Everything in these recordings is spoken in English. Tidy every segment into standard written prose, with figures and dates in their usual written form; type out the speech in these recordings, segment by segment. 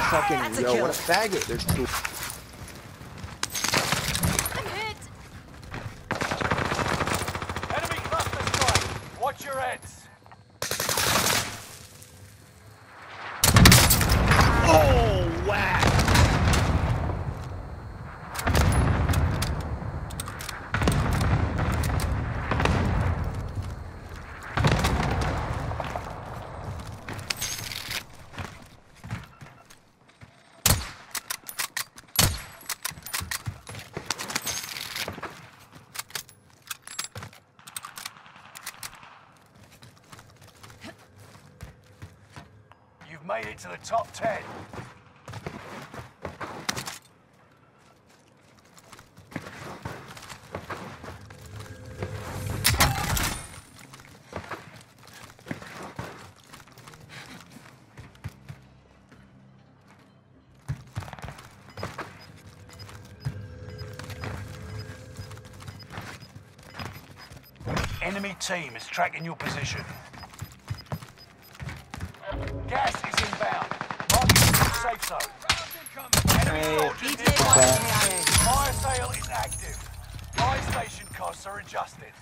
fucking yo, what a faggot. There's two. I'm hit. Enemy cluster strike. Watch your heads. Oh, whack. You've made it to the top 10. Enemy team is tracking your position. Gas is inbound. Marking the safe zone. Enemy soldiers nearby. Fire sale is active. Fire station costs are adjusted.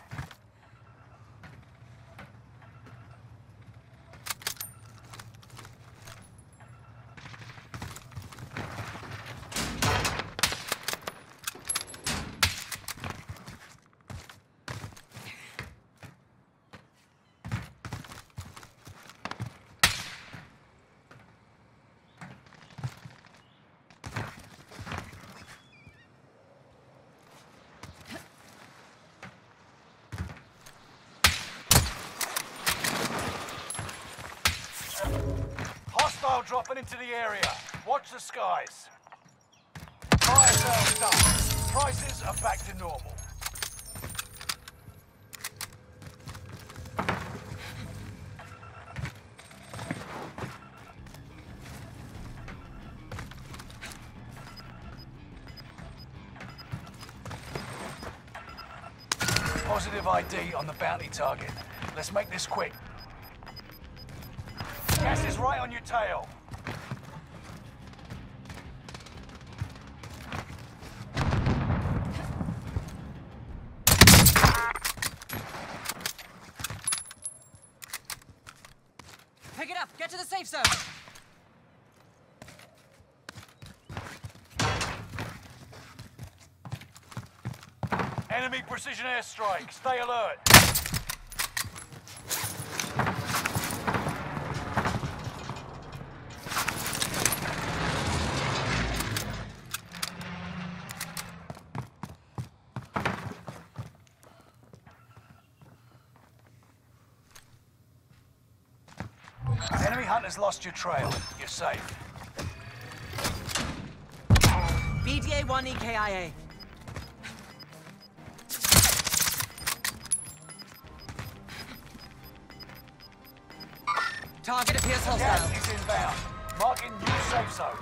Hostile dropping into the area. Watch the skies. Fire sales done. Prices are back to normal. Positive ID on the bounty target. Let's make this quick. Gas is right on your tail. Pick it up. Get to the safe zone. Enemy precision airstrike. Stay alert. Enemy hunters lost your trail. You're safe. BDA 1 EKIA. Target appears hostile. Gas is inbound. Marking new safe zone.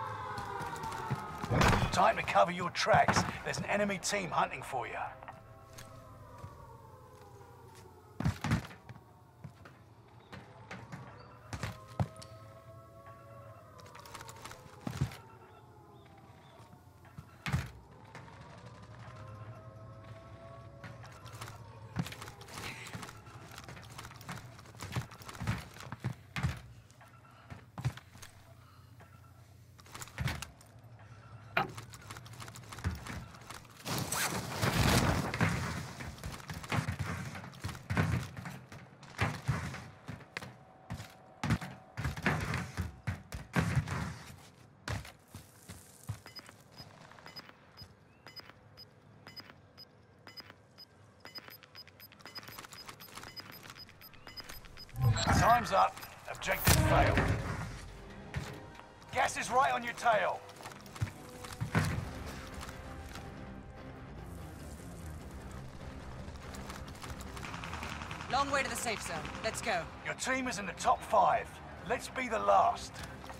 Time to cover your tracks. There's an enemy team hunting for you. Time's up. Objective failed. Gas is right on your tail. Long way to the safe zone. Let's go. Your team is in the top 5. Let's be the last.